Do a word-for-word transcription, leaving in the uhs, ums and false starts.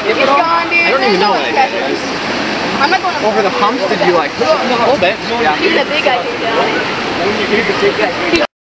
It's gone, dude. I don't even know what I did. I'm not going Over the humps, did you like? A little bit. Yeah. He's a big guy, dude.